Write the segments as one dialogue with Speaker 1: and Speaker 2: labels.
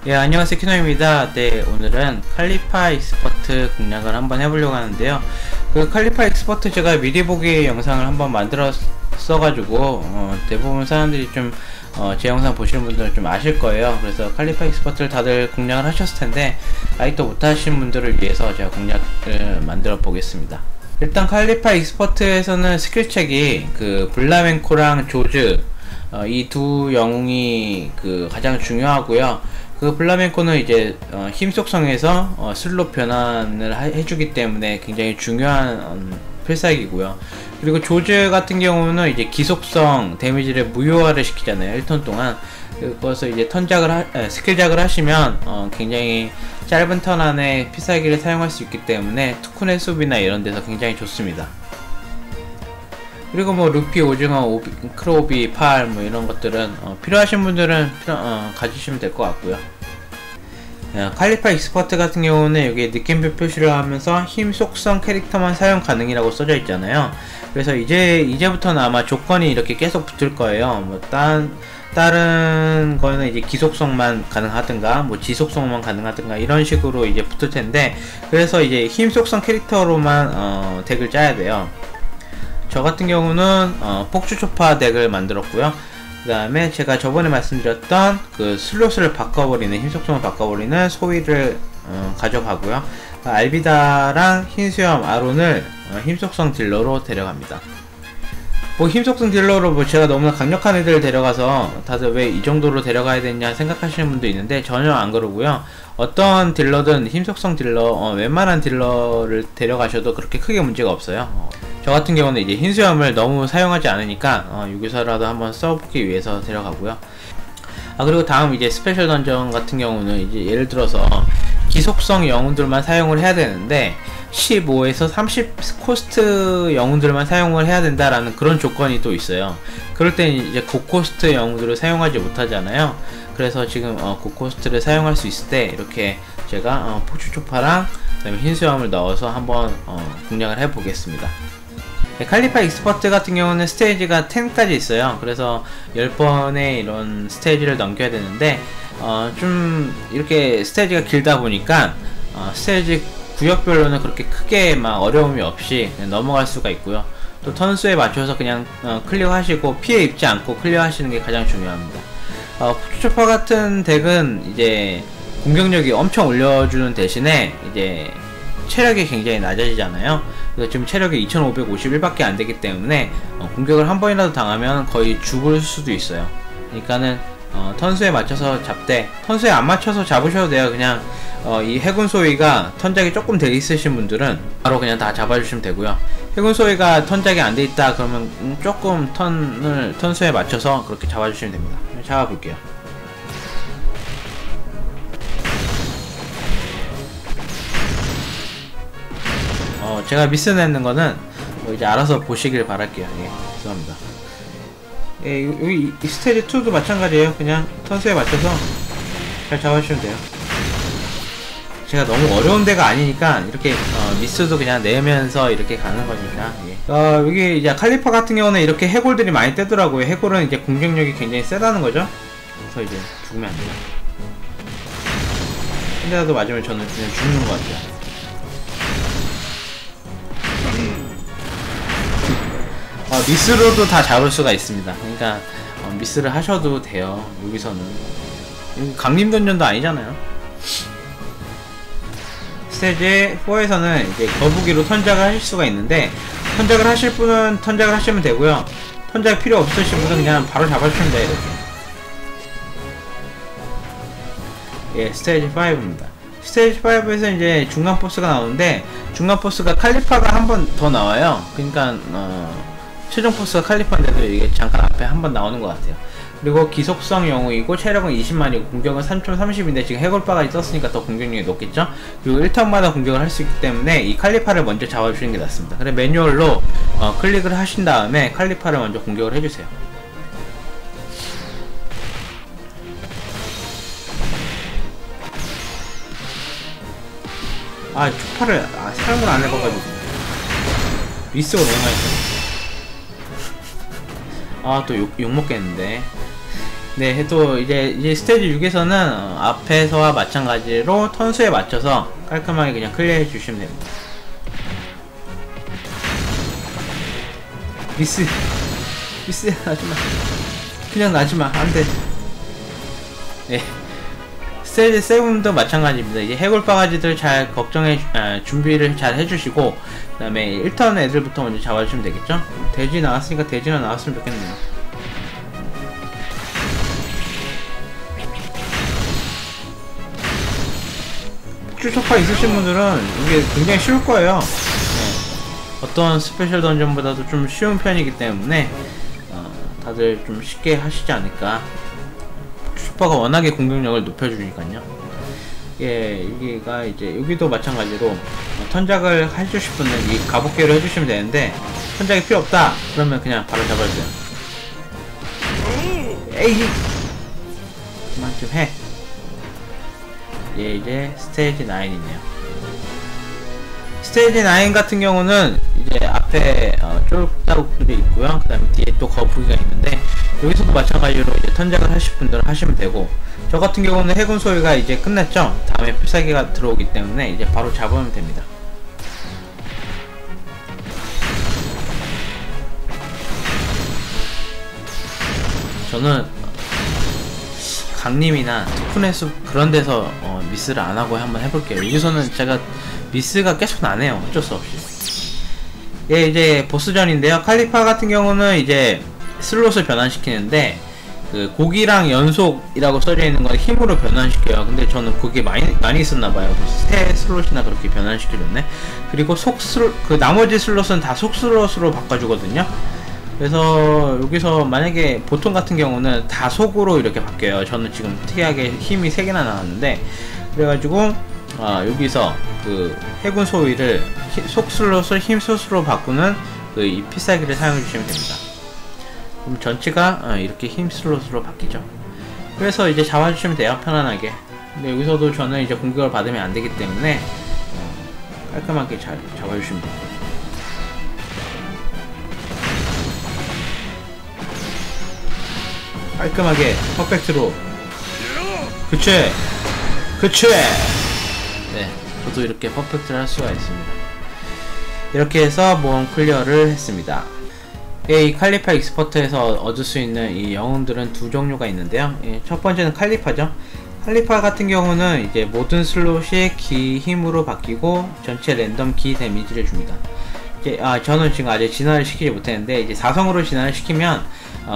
Speaker 1: 예, 안녕하세요. 키노입니다. 네, 오늘은 칼리파 익스퍼트 공략을 한번 해보려고 하는데요. 그 칼리파 익스퍼트 제가 미리 보기 영상을 한번 만들었어가지고 대부분 사람들이 좀 제 영상 보시는 분들은 좀 아실 거예요. 그래서 칼리파 익스퍼트를 다들 공략을 하셨을 텐데 아직도 못하신 분들을 위해서 제가 공략을 만들어 보겠습니다. 일단 칼리파 익스퍼트에서는 스킬책이 그 블라멘코랑 조즈 이 두 영웅이 그 가장 중요하고요. 그 블라멘코는 이제 힘 속성에서 슬로 변환을 해주기 때문에 굉장히 중요한 필살기고요. 그리고 조즈 같은 경우는 이제 기속성 데미지를 무효화를 시키잖아요. 1턴 동안. 그래서 이제 스킬작을 하시면 굉장히 짧은 턴 안에 필살기를 사용할 수 있기 때문에 투쿠네 수비나 이런 데서 굉장히 좋습니다. 그리고 뭐 루피, 오징어, 크로비, 팔 뭐 이런 것들은 필요하신 분들은 가지시면 될 것 같고요. 칼리파 익스퍼트 같은 경우는 여기에 느낌표 표시를 하면서 힘 속성 캐릭터만 사용 가능이라고 써져 있잖아요. 그래서 이제부터는 아마 조건이 이렇게 계속 붙을 거예요. 뭐 다른 거는 이제 기속성만 가능하든가 뭐 지속성만 가능하든가 이런 식으로 이제 붙을 텐데, 그래서 이제 힘 속성 캐릭터로만 덱을 짜야 돼요. 저 같은 경우는 폭주 초파 덱을 만들었고요. 그 다음에 제가 저번에 말씀드렸던 그 슬롯을 바꿔버리는, 힘속성을 바꿔버리는 소위를 가져가고요. 알비다랑 흰수염 아론을 힘속성 딜러로 데려갑니다. 뭐 힘속성 딜러로 뭐 제가 너무나 강력한 애들을 데려가서 다들 왜 이 정도로 데려가야 되냐 생각하시는 분도 있는데 전혀 안 그러고요. 어떤 딜러든 힘속성 딜러, 웬만한 딜러를 데려가셔도 그렇게 크게 문제가 없어요. 저 같은 경우는 이제 흰수염을 너무 사용하지 않으니까 여기서라도 한번 써보기 위해서 데려가고요. 그리고 다음 이제 스페셜 던전 같은 경우는 이제 예를 들어서 기속성 영웅들만 사용을 해야 되는데 15에서 30 코스트 영웅들만 사용을 해야 된다라는 그런 조건이 또 있어요. 그럴 때는 이제 고코스트 영웅들을 사용하지 못하잖아요. 그래서 지금 고코스트를 사용할 수 있을 때 이렇게 제가 폭주초파랑 그다음에 흰수염을 넣어서 한번 공략을 해보겠습니다. 칼리파 익스퍼트 같은 경우는 스테이지가 10까지 있어요. 그래서 10번의 이런 스테이지를 넘겨야 되는데 좀 이렇게 스테이지가 길다 보니까 스테이지 구역별로는 그렇게 크게 막 어려움이 없이 그냥 넘어갈 수가 있고요. 또 턴수에 맞춰서 그냥 클리어하시고 피해 입지 않고 클리어하시는 게 가장 중요합니다. 폭주초파 같은 덱은 이제 공격력이 엄청 올려주는 대신에 이제 체력이 굉장히 낮아지잖아요. 그래서 지금 체력이 2551밖에 안 되기 때문에 공격을 한 번이라도 당하면 거의 죽을 수도 있어요. 그러니까는 턴수에 맞춰서 잡되, 턴수에 안 맞춰서 잡으셔도 돼요. 그냥 이 해군 소위가 턴작이 조금 돼 있으신 분들은 바로 그냥 다 잡아주시면 되고요. 해군 소위가 턴작이 안 돼 있다 그러면 조금 턴수에 맞춰서 그렇게 잡아주시면 됩니다. 잡아볼게요. 제가 미스 냈는 거는 이제 알아서 보시길 바랄게요. 예, 죄송합니다. 예, 여기 이 스테이지 2도 마찬가지예요. 그냥 턴수에 맞춰서 잘 잡아주시면 돼요. 제가 너무 어려운 데가 아니니까 이렇게 미스도 그냥 내면서 이렇게 가는 거니까. 예. 여기 이제 칼리파 같은 경우는 이렇게 해골들이 많이 뜨더라고요. 해골은 이제 공격력이 굉장히 세다는 거죠. 그래서 이제 죽으면 안 돼요. 한 대라도 맞으면 저는 그냥 죽는 것 같아요. 미스로도 다 잡을 수가 있습니다. 그러니까 미스를 하셔도 돼요. 여기서는 강림 던전도 아니잖아요. 스테이지 4에서는 이제 거북이로 턴작을 하실 수가 있는데, 턴작을 하실 분은 턴작을 하시면 되고요. 턴작 필요 없으신 분은 그냥 바로 잡아주시면 돼요. 이렇게. 예, 스테이지 5입니다. 스테이지 5에서 이제 중간 보스가 나오는데, 중간 보스가 칼리파가 한 번 더 나와요. 그러니까 최종 보스가 칼리파인데도 이게 잠깐 앞에 한 번 나오는 것 같아요. 그리고 기속성 영웅이고 체력은 20만이고 공격은 3.30인데 지금 해골바가 있었으니까 더 공격력이 높겠죠? 그리고 1턴마다 공격을 할 수 있기 때문에 이 칼리파를 먼저 잡아주시는 게 낫습니다. 그래 매뉴얼로 클릭을 하신 다음에 칼리파를 먼저 공격을 해주세요. 초파를 사용을 안 해봐가지고 미스가 너무 많이 또 욕먹겠는데. 네, 해도 이제 스테이지 6에서는 앞에서와 마찬가지로 턴수에 맞춰서 깔끔하게 그냥 클리어해 주시면 됩니다. 미스 나지마. 그냥 나지마. 안돼. 네. 스테이지 7도 마찬가지입니다. 이제 해골 바가지들 잘 준비를 잘 해주시고, 그 다음에 1턴 애들부터 먼저 잡아주시면 되겠죠? 돼지 나왔으니까 돼지나 나왔으면 좋겠네요. 폭주초파 있으신 분들은 이게 굉장히 쉬울 거예요. 네. 어떤 스페셜 던전보다도 좀 쉬운 편이기 때문에 다들 좀 쉽게 하시지 않을까. 폭주초파가 워낙에 공격력을 높여주니까요. 예, 여기가 이제 여기도 마찬가지로 턴작을 해주실 분은 이 가복개로 해주시면 되는데, 턴작이 필요 없다 그러면 그냥 바로 잡아주세요. 에이, 그만 좀 해. 예, 이제 스테이지 9이네요. 스테이지 9 같은 경우는 이제 앞에 쫄자국들이 있고요. 그 다음에 뒤에 또 거북이가 있는데, 여기서도 마찬가지로 이제 턴작을 하실 분들은 하시면 되고, 저 같은 경우는 해군 소위가 이제 끝났죠. 다음에 필살기가 들어오기 때문에 이제 바로 잡으면 됩니다. 저는 강림이나 특훈의 숲 그런 데서 미스를 안 하고 한번 해볼게요. 여기서는 제가 미스가 계속 나네요. 어쩔 수 없이. 예, 이제 보스전인데요. 칼리파 같은 경우는 이제 슬롯을 변환시키는데, 그 고기랑 연속이라고 써져 있는 건 힘으로 변환시켜요. 근데 저는 그게 많이 있었나봐요. 새 슬롯이나 그렇게 변환시켜줬네. 그리고 그 나머지 슬롯은 다 속슬롯으로 바꿔주거든요. 그래서 여기서 만약에 보통 같은 경우는 다 속으로 이렇게 바뀌어요. 저는 지금 특이하게 힘이 3개나 나왔는데, 그래가지고 여기서 그 해군 소위를 속슬롯을 힘솥으로 바꾸는 그 이 필살기를 사용해 주시면 됩니다. 그럼 전체가 이렇게 힘 슬롯으로 바뀌죠. 그래서 이제 잡아주시면 돼요, 편안하게. 근데 여기서도 저는 이제 공격을 받으면 안 되기 때문에 깔끔하게 잘 잡아주시면 돼요. 깔끔하게 퍼펙트로. 그치. 네, 저도 이렇게 퍼펙트를 할 수가 있습니다. 이렇게 해서 모험 클리어를 했습니다. 이 칼리파 익스퍼트에서 얻을 수 있는 이 영웅들은 두 종류가 있는데요. 첫 번째는 칼리파죠. 칼리파 같은 경우는 이제 모든 슬롯이 기 힘으로 바뀌고 전체 랜덤 기 데미지를 줍니다. 이제 저는 지금 아직 진화를 시키지 못했는데, 이제 4성으로 진화를 시키면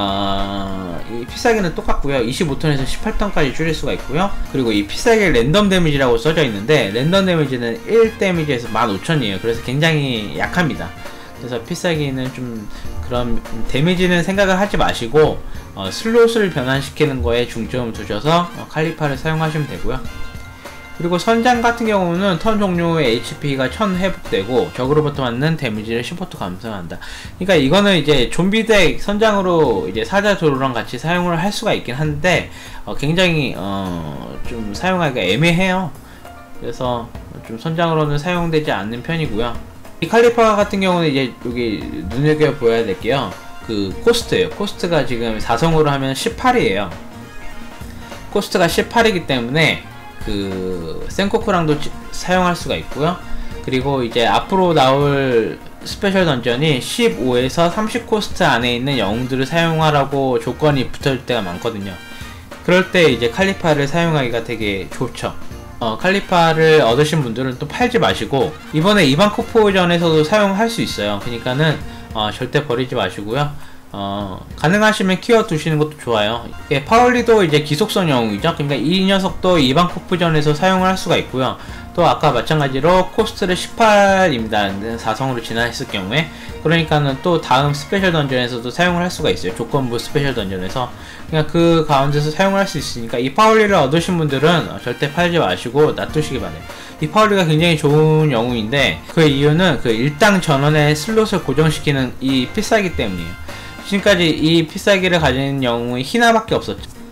Speaker 1: 이 필살기는 똑같고요. 25턴에서 18턴까지 줄일 수가 있고요. 그리고 이 필살기 랜덤 데미지라고 써져 있는데, 랜덤 데미지는 1 데미지에서 15,000이에요. 그래서 굉장히 약합니다. 그래서 필살기는 좀 그런 데미지는 생각을 하지 마시고 슬롯을 변환시키는 거에 중점을 두셔서 칼리파를 사용하시면 되고요. 그리고 선장 같은 경우는 턴 종료에 HP가 1000 회복되고 적으로부터 맞는 데미지를 10% 감소한다. 그러니까 이거는 이제 좀비 덱 선장으로 이제 사자 도로랑 같이 사용을 할 수가 있긴 한데 굉장히 좀 사용하기가 애매해요. 그래서 좀 선장으로는 사용되지 않는 편이고요. 이 칼리파 같은 경우는 이제 여기 눈여겨보아야 될게요. 그 코스트예요. 코스트가 지금 4성으로 하면 18이에요. 코스트가 18이기 때문에 그 센코쿠랑도 사용할 수가 있고요. 그리고 이제 앞으로 나올 스페셜 던전이 15에서 30 코스트 안에 있는 영웅들을 사용하라고 조건이 붙어질 때가 많거든요. 그럴 때 이제 칼리파를 사용하기가 되게 좋죠. 칼리파를 얻으신 분들은 또 팔지 마시고, 이번에 이반코프전에서도 사용할 수 있어요. 그러니까는 절대 버리지 마시고요. 가능하시면 키워 두시는 것도 좋아요. 예, 파울리도 이제 기속성 영웅이죠. 그러니까 이 녀석도 이반코프전에서 사용을 할 수가 있고요. 또 아까 마찬가지로 코스트를 18입니다. 4성으로 진화했을 경우에. 그러니까는 또 다음 스페셜 던전에서도 사용을 할 수가 있어요. 조건부 스페셜 던전에서. 그러니까 그 가운데서 사용을 할 수 있으니까 이 파울리를 얻으신 분들은 절대 팔지 마시고 놔두시기 바래요. 이 파울리가 굉장히 좋은 영웅인데, 그 이유는 그 일당 전원의 슬롯을 고정시키는 이 필살기 때문이에요. 지금까지 이 필살기를 가진 영웅이 히나밖에 없었죠.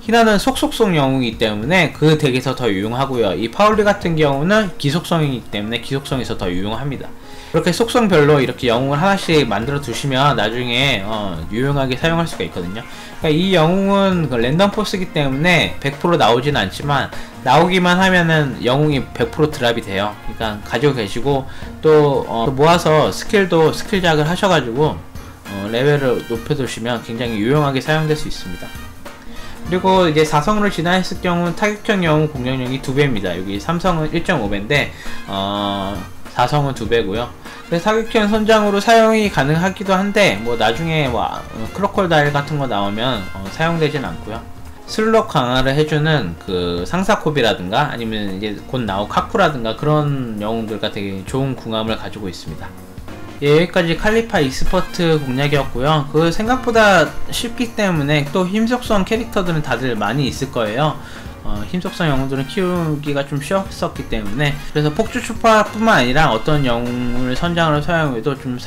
Speaker 1: 히나는 속속성 영웅이기 때문에 그 덱에서 더 유용하고요. 이 파울리 같은 경우는 기속성이기 때문에 기속성에서 더 유용합니다. 이렇게 속성별로 이렇게 영웅을 하나씩 만들어 두시면 나중에 유용하게 사용할 수가 있거든요. 그러니까 이 영웅은 그 랜덤 포스이기 때문에 100% 나오진 않지만 나오기만 하면은 영웅이 100% 드랍이 돼요. 그러니까 가지고 계시고 또 모아서 스킬도 스킬작을 하셔가지고 레벨을 높여두시면 굉장히 유용하게 사용될 수 있습니다. 그리고 이제 4성으로 진화했을 경우는 타격형 영웅 공격력이 2배입니다. 여기 3성은 1.5배인데 4성은 2배고요. 그래서 타격형 선장으로 사용이 가능하기도 한데 뭐 나중에 크로콜다일 같은 거 나오면 사용되진 않고요. 슬롯 강화를 해주는 그 상사콥이라든가 아니면 이제 곧 나올 카쿠라든가 그런 영웅들과 되게 좋은 궁합을 가지고 있습니다. 예, 여기까지 칼리파 익스퍼트 공략이었고요. 그 생각보다 쉽기 때문에 또 힘속성 캐릭터들은 다들 많이 있을 거예요. 힘속성 영웅들은 키우기가 좀 쉬웠었기 때문에 그래서 폭주 추파뿐만 아니라 어떤 영웅을 선장으로 사용해도 좀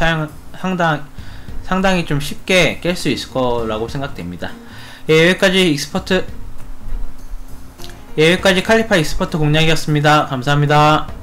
Speaker 1: 상당히 좀 쉽게 깰 수 있을 거라고 생각됩니다. 예, 여기까지 칼리파 익스퍼트 공략이었습니다. 감사합니다.